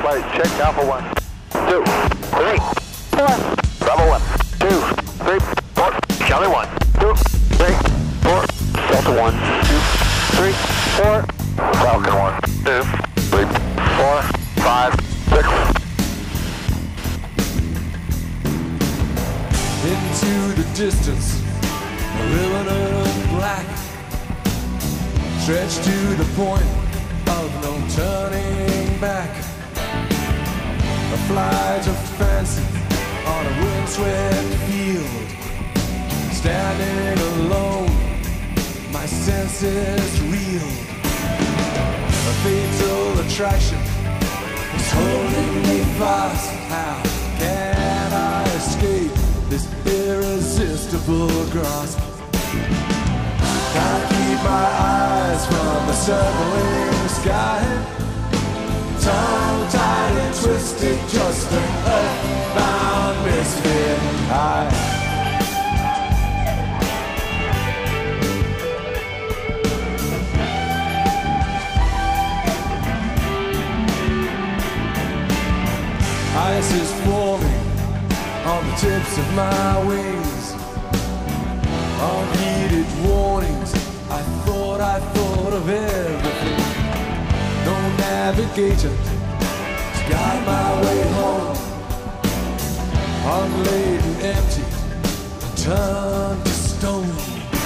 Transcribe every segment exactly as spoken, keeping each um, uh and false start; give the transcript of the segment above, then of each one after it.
flight, check Alpha one, two, three, four, Bravo one, two, three, four, Charlie one, two, three, four, Delta one, two, three, four, Falcon one, two, three, four, five, six. Into the distance, a ribbon of black, stretched to the point of no turning back. A flight of fancy on a windswept field, standing alone, my senses reeled. A fatal attraction is holding me fast. How can I escape this irresistible grasp? Can't keep my eyes from the circling sky, tongue-tied and twisted, just an earthbound misfit. I Ice is forming on the tips of my wings. Unheeded warnings, I thought, I thought of everything. No navigator to guide my way home. Unladen, empty, turned to stone.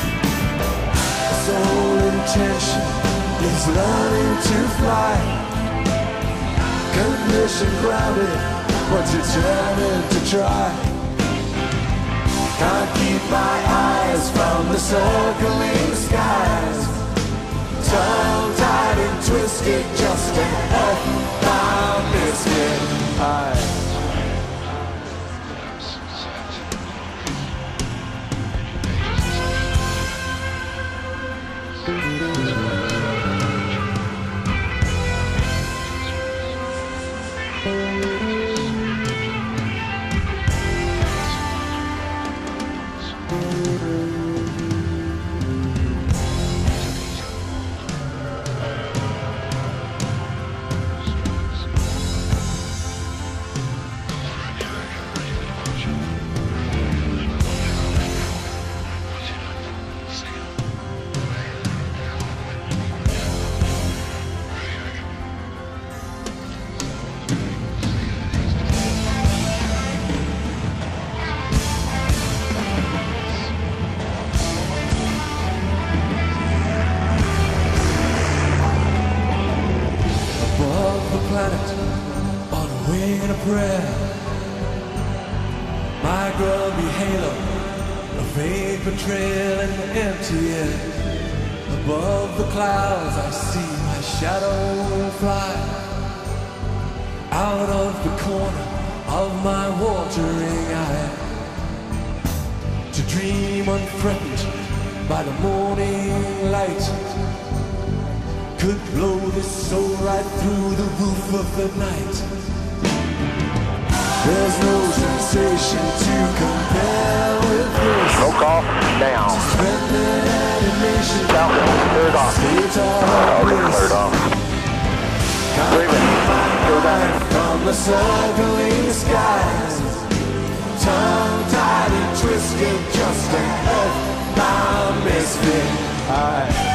Sole intention is learning to fly. Condition grounded, but determined to try. Can't keep my eyes from the circling skies, tongue-tied and twisted, just an earthbound misfit. I on a wing and a prayer, my grubby halo, a vapor trail in the empty air. Above the clouds I see my shadow fly out of the corner of my watering eye, to dream unthreatened by the morning light. Could blow this soul right through the roof of the night. There's no sensation to compare with this. Smoke off, down. Suspended animation. Falcon, cleared off. Falcon, cleared off. Breathing. Go down. From the circling skies, tongue-tied and twisted, just an earthbound misfit. I